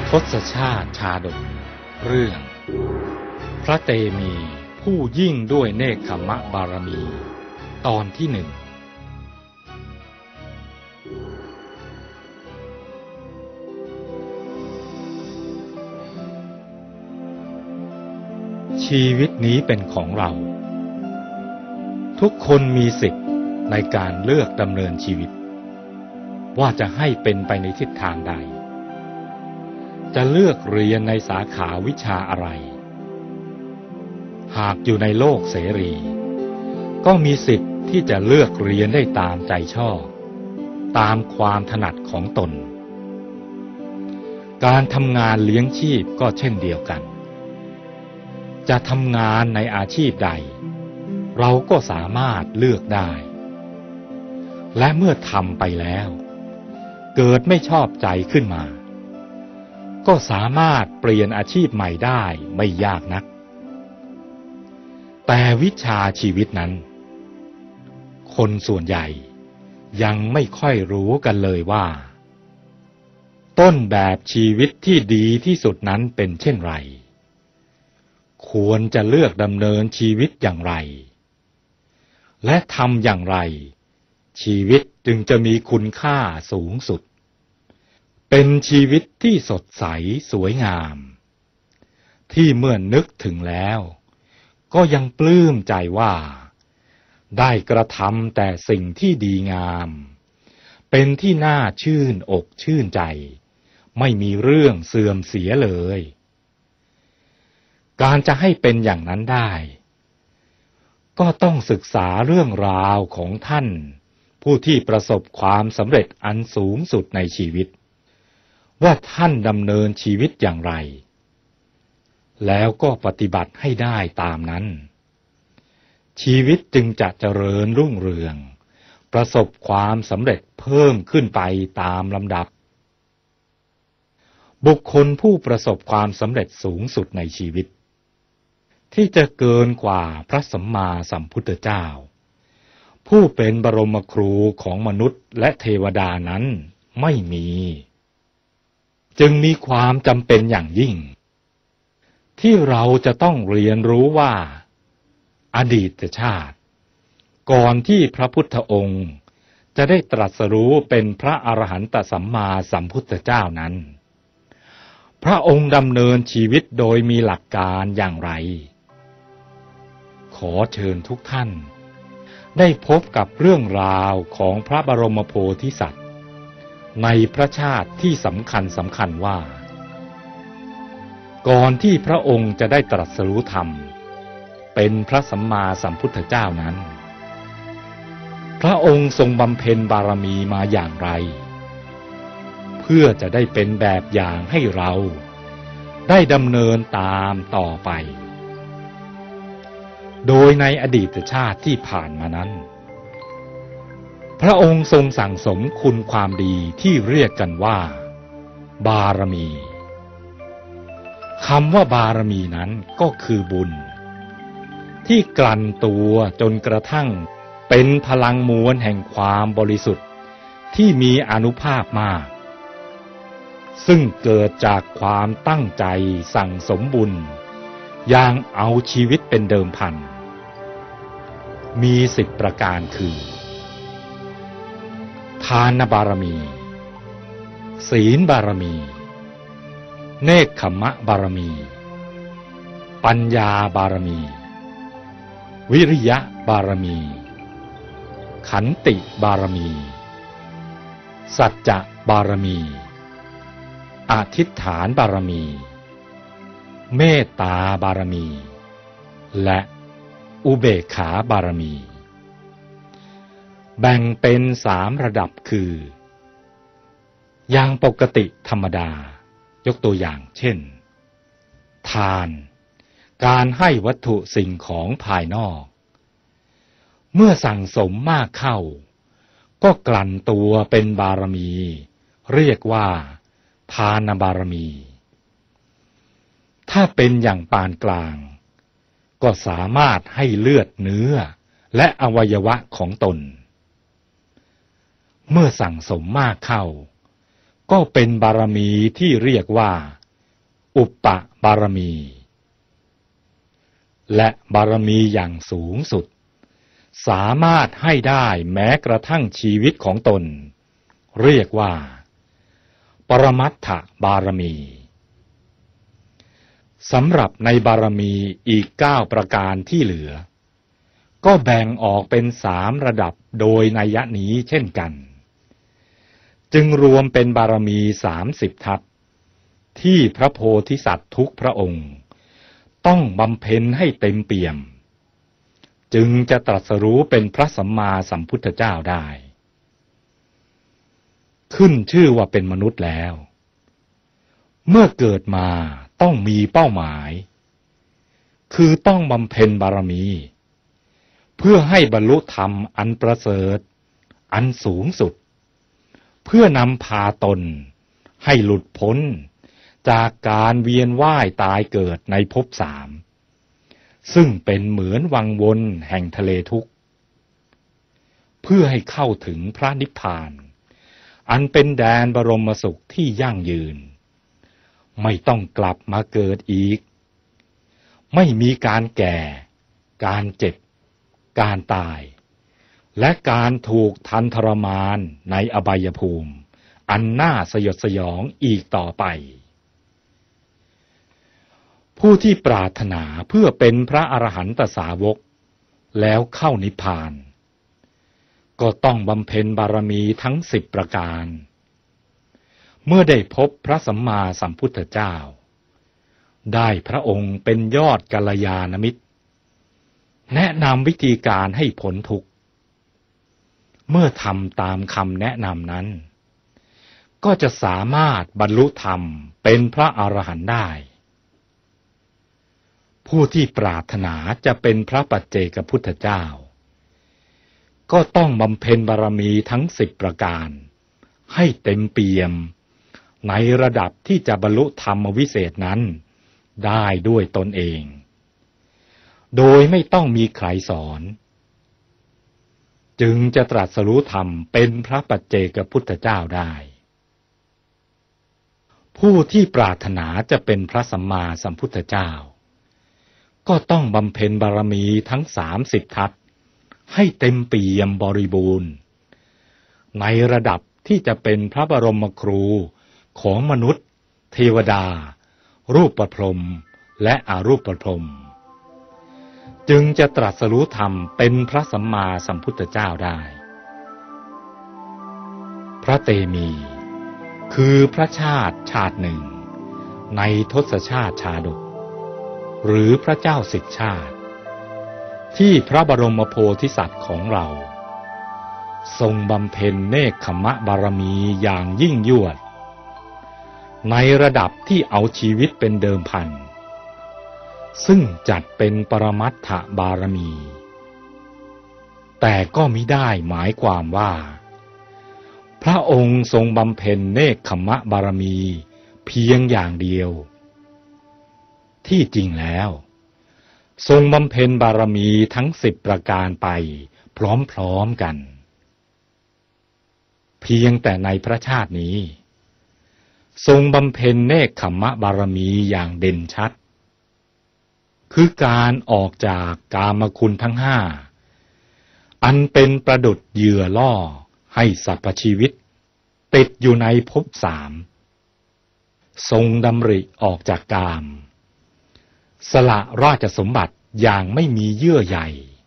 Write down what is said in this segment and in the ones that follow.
ทศชาติชาดกเรื่องพระเตมีผู้ยิ่งด้วยเนกขมบารมีตอนที่หนึ่งชีวิตนี้เป็นของเราทุกคนมีสิทธิ์ในการเลือกดำเนินชีวิตว่าจะให้เป็นไปในทิศทางใดจะเลือกเรียนในสาขาวิชาอะไรหากอยู่ในโลกเสรีก็มีสิทธิ์ที่จะเลือกเรียนได้ตามใจชอบตามความถนัดของตนการทำงานเลี้ยงชีพก็เช่นเดียวกันจะทำงานในอาชีพใดเราก็สามารถเลือกได้และเมื่อทำไปแล้วเกิดไม่ชอบใจขึ้นมาก็สามารถเปลี่ยนอาชีพใหม่ได้ไม่ยากนักแต่วิชาชีวิตนั้นคนส่วนใหญ่ยังไม่ค่อยรู้กันเลยว่าต้นแบบชีวิตที่ดีที่สุดนั้นเป็นเช่นไรควรจะเลือกดำเนินชีวิตอย่างไรและทำอย่างไรชีวิตจึงจะมีคุณค่าสูงสุดเป็นชีวิตที่สดใสสวยงามที่เมื่อนึกถึงแล้วก็ยังปลื้มใจว่าได้กระทำแต่สิ่งที่ดีงามเป็นที่น่าชื่นอกชื่นใจไม่มีเรื่องเสื่อมเสียเลยการจะให้เป็นอย่างนั้นได้ก็ต้องศึกษาเรื่องราวของท่านผู้ที่ประสบความสำเร็จอันสูงสุดในชีวิตว่าท่านดำเนินชีวิตอย่างไรแล้วก็ปฏิบัติให้ได้ตามนั้นชีวิตจึงจะเจริญรุ่งเรืองประสบความสำเร็จเพิ่มขึ้นไปตามลำดับบุคคลผู้ประสบความสำเร็จสูงสุดในชีวิตที่จะเกินกว่าพระสัมมาสัมพุทธเจ้าผู้เป็นบรมครูของมนุษย์และเทวดานั้นไม่มีจึงมีความจำเป็นอย่างยิ่งที่เราจะต้องเรียนรู้ว่าอดีตชาติก่อนที่พระพุทธองค์จะได้ตรัสรู้เป็นพระอรหันตสัมมาสัมพุทธเจ้านั้นพระองค์ดำเนินชีวิตโดยมีหลักการอย่างไรขอเชิญทุกท่านได้พบกับเรื่องราวของพระบรมโพธิสัตว์ในพระชาติที่สำคัญว่าก่อนที่พระองค์จะได้ตรัสรู้ธรรมเป็นพระสัมมาสัมพุทธเจ้านั้นพระองค์ทรงบำเพ็ญบารมีมาอย่างไรเพื่อจะได้เป็นแบบอย่างให้เราได้ดำเนินตามต่อไปโดยในอดีตชาติที่ผ่านมานั้นพระองค์ทรงสั่งสมคุณความดีที่เรียกกันว่าบารมีคำว่าบารมีนั้นก็คือบุญที่กลั่นตัวจนกระทั่งเป็นพลังมวลแห่งความบริสุทธิ์ที่มีอานุภาพมากซึ่งเกิดจากความตั้งใจสั่งสมบุญอย่างเอาชีวิตเป็นเดิมพันมี10ประการคือทานบารมีศีลบารมีเนกขมะบารมีปัญญาบารมีวิริยะบารมีขันติบารมีสัจจะบารมีอธิษฐานบารมีเมตตาบารมีและอุเบกขาบารมีแบ่งเป็น3ระดับคืออย่างปกติธรรมดายกตัวอย่างเช่นทานการให้วัตถุสิ่งของภายนอกเมื่อสั่งสมมากเข้าก็กลั่นตัวเป็นบารมีเรียกว่าทานบารมีถ้าเป็นอย่างปานกลางก็สามารถให้เลือดเนื้อและอวัยวะของตนเมื่อสั่งสมมากเข้าก็เป็นบารมีที่เรียกว่าอุปบารมี และบารมีอย่างสูงสุดสามารถให้ได้แม้กระทั่งชีวิตของตนเรียกว่าปรมัตถบารมีสำหรับในบารมีอีก9ประการที่เหลือก็แบ่งออกเป็น3ระดับโดยนัยนี้เช่นกันจึงรวมเป็นบารมี30ทัศที่พระโพธิสัตว์ทุกพระองค์ต้องบำเพ็ญให้เต็มเปี่ยมจึงจะตรัสรู้เป็นพระสัมมาสัมพุทธเจ้าได้ขึ้นชื่อว่าเป็นมนุษย์แล้วเมื่อเกิดมาต้องมีเป้าหมายคือต้องบำเพ็ญบารมีเพื่อให้บรรลุธรรมอันประเสริฐอันสูงสุดเพื่อนำพาตนให้หลุดพ้นจากการเวียนว่ายตายเกิดในภพ3ซึ่งเป็นเหมือนวังวนแห่งทะเลทุกข์เพื่อให้เข้าถึงพระนิพพานอันเป็นแดนบรมสุขที่ยั่งยืนไม่ต้องกลับมาเกิดอีกไม่มีการแก่การเจ็บการตายและการถูกทันทรมานในอบายภูมิอันน่าสยดสยองอีกต่อไปผู้ที่ปรารถนาเพื่อเป็นพระอรหันตสาวกแล้วเข้านิพพานก็ต้องบำเพ็ญบารมีทั้ง10ประการเมื่อได้พบพระสัมมาสัมพุทธเจ้าได้พระองค์เป็นยอดกัลยาณมิตรแนะนำวิธีการให้พ้นทุกข์เมื่อทำตามคำแนะนำนั้นก็จะสามารถบรรลุธรรมเป็นพระอรหันต์ได้ผู้ที่ปรารถนาจะเป็นพระปัจเจกพุทธเจ้าก็ต้องบำเพ็ญบารมีทั้ง10ประการให้เต็มเปี่ยมในระดับที่จะบรรลุธรรมวิเศษนั้นได้ด้วยตนเองโดยไม่ต้องมีใครสอนจึงจะตรัสรู้ธรรมเป็นพระปัจเจกพุทธเจ้าได้ผู้ที่ปรารถนาจะเป็นพระสัมมาสัมพุทธเจ้าก็ต้องบำเพ็ญบารมีทั้ง30ทัศให้เต็มเปี่ยมบริบูรณ์ในระดับที่จะเป็นพระบรมครูของมนุษย์เทวดารูปพรหมและอรูปพรหมจึงจะตรัสรู้ธรรมเป็นพระสัมมาสัมพุทธเจ้าได้พระเตมีคือพระชาติหนึ่งในทศชาติชาดกหรือพระเจ้าสิบชาติที่พระบรมโพธิสัตว์ของเราทรงบำเพ็ญเนกขมะบารมีอย่างยิ่งยวดในระดับที่เอาชีวิตเป็นเดิมพันซึ่งจัดเป็นปรมัตถบารมีแต่ก็มิได้หมายความว่าพระองค์ทรงบำเพ็ญเนกขมะบารมีเพียงอย่างเดียวที่จริงแล้วทรงบำเพ็ญบารมีทั้ง10ประการไปพร้อมๆกันเพียงแต่ในพระชาตินี้ทรงบำเพ็ญเนกขมะบารมีอย่างเด่นชัดคือการออกจากกามคุณทั้ง5อันเป็นประดุจเหยื่อล่อให้สรรพชีวิตติดอยู่ในภพ3ทรงดำริออกจากกามสละราชสมบัติอย่างไม่มีเยื่อใย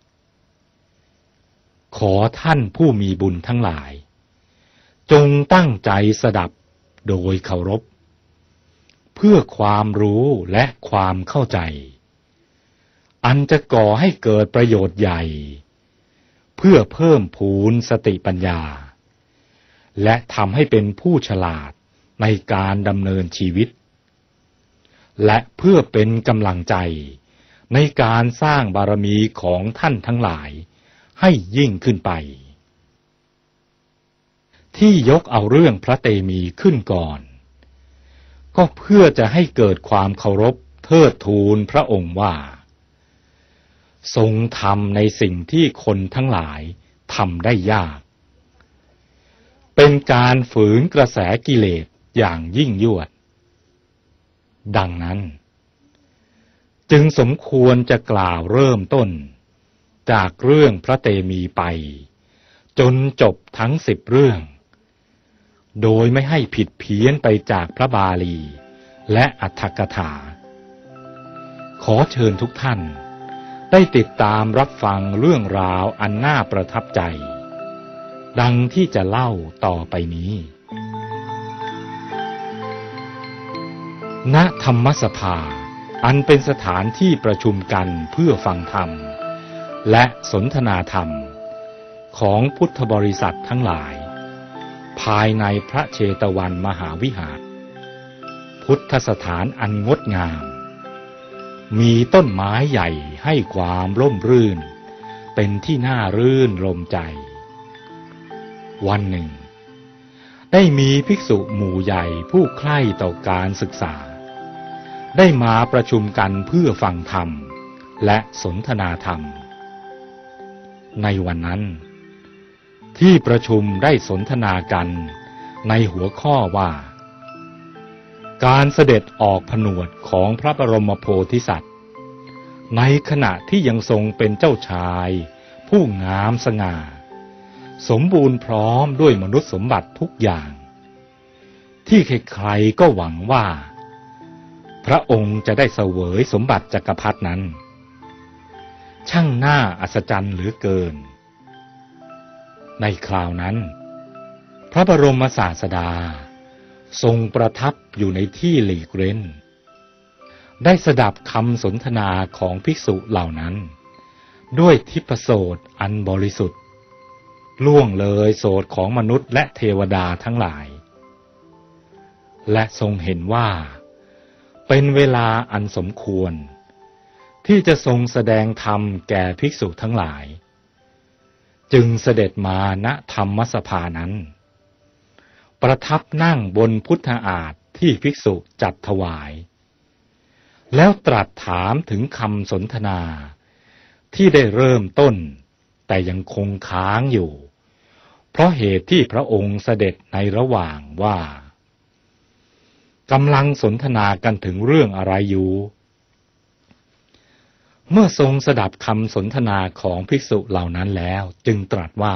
ขอท่านผู้มีบุญทั้งหลายจงตั้งใจสดับโดยเคารพเพื่อความรู้และความเข้าใจอันจะก่อให้เกิดประโยชน์ใหญ่เพื่อเพิ่มพูนสติปัญญาและทำให้เป็นผู้ฉลาดในการดำเนินชีวิตและเพื่อเป็นกำลังใจในการสร้างบารมีของท่านทั้งหลายให้ยิ่งขึ้นไปที่ยกเอาเรื่องพระเตมีขึ้นก่อนก็เพื่อจะให้เกิดความเคารพเทิดทูนพระองค์ว่าทรงทำในสิ่งที่คนทั้งหลายทำได้ยากเป็นการฝืนกระแสกิเลสอย่างยิ่งยวดดังนั้นจึงสมควรจะกล่าวเริ่มต้นจากเรื่องพระเตมีไปจนจบทั้ง10 เรื่องโดยไม่ให้ผิดเพี้ยนไปจากพระบาลีและอรรถกถาขอเชิญทุกท่านได้ติดตามรับฟังเรื่องราวอันน่าประทับใจดังที่จะเล่าต่อไปนี้ณธรรมสภาอันเป็นสถานที่ประชุมกันเพื่อฟังธรรมและสนทนาธรรมของพุทธบริษัททั้งหลายภายในพระเชตวันมหาวิหารพุทธสถานอันงดงามมีต้นไม้ใหญ่ให้ความร่มรื่นเป็นที่น่ารื่นรมใจวันหนึ่งได้มีภิกษุหมู่ใหญ่ผู้ใคร่ต่อการศึกษาได้มาประชุมกันเพื่อฟังธรรมและสนทนาธรรมในวันนั้นที่ประชุมได้สนทนากันในหัวข้อว่าการเสด็จออกผนวดของพระบรมโพธิสัตว์ในขณะที่ยังทรงเป็นเจ้าชายผู้งามสง่าสมบูรณ์พร้อมด้วยมนุษย์สมบัติทุกอย่างที่ใครๆก็หวังว่าพระองค์จะได้เสวยสมบัติจักรพรรดินั้นช่างน่าอัศจรรย์เหลือเกินในคราวนั้นพระบรมศาสดาทรงประทับอยู่ในที่หลีกเร้นได้สดับคำสนทนาของภิกษุเหล่านั้นด้วยทิพโสตอันบริสุทธิ์ล่วงเลยโสตของมนุษย์และเทวดาทั้งหลายและทรงเห็นว่าเป็นเวลาอันสมควรที่จะทรงแสดงธรรมแก่ภิกษุทั้งหลายจึงเสด็จมาณธรรมสภานั้นประทับนั่งบนพุทธอาฏที่ภิกษุจัดถวายแล้วตรัสถามถึงคำสนทนาที่ได้เริ่มต้นแต่ยังคงค้างอยู่เพราะเหตุที่พระองค์เสด็จในระหว่างว่ากำลังสนทนากันถึงเรื่องอะไรอยู่เมื่อทรงสดับคำสนทนาของภิกษุเหล่านั้นแล้วจึงตรัสว่า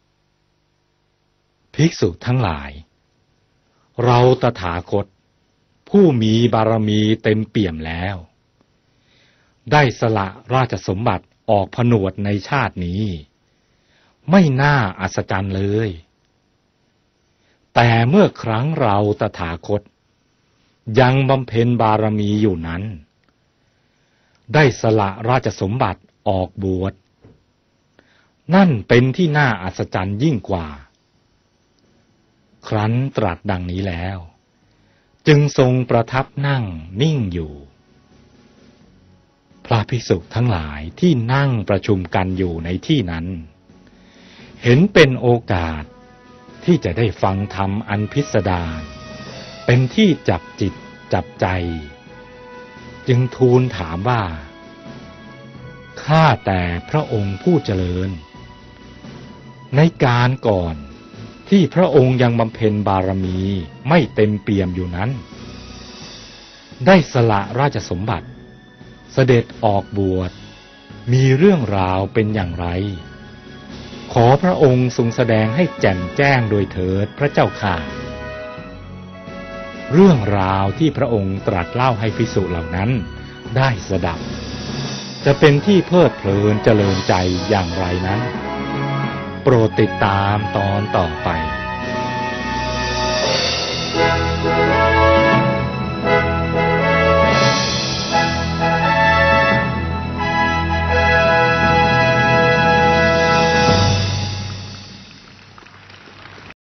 ภิกษุทั้งหลายเราตถาคตผู้มีบารมีเต็มเปี่ยมแล้วได้สละราชสมบัติออกผนวดในชาตินี้ไม่น่าอัศจรรย์เลยแต่เมื่อครั้งเราตถาคตยังบำเพ็ญบารมีอยู่นั้นได้สละราชสมบัติออกบวชนั่นเป็นที่น่าอัศจรรย์ยิ่งกว่าครั้นตรัสดังนี้แล้วจึงทรงประทับนั่งนิ่งอยู่พระภิกษุทั้งหลายที่นั่งประชุมกันอยู่ในที่นั้นเห็นเป็นโอกาสที่จะได้ฟังธรรมอันพิสดารเป็นที่จับจิตจับใจจึงทูลถามว่าข้าแต่พระองค์ผู้เจริญในการก่อนที่พระองค์ยังบำเพ็ญบารมีไม่เต็มเปี่ยมอยู่นั้นได้สละราชสมบัติเสด็จออกบวชมีเรื่องราวเป็นอย่างไรขอพระองค์ทรงแสดงให้แจ่มแจ้งโดยเถิดพระเจ้าข้าเรื่องราวที่พระองค์ตรัสเล่าให้ภิกษุเหล่านั้นได้สดับจะเป็นที่เพลิดเพลินเจริญใจอย่างไรนั้นโปรดติดตามตอนต่อไป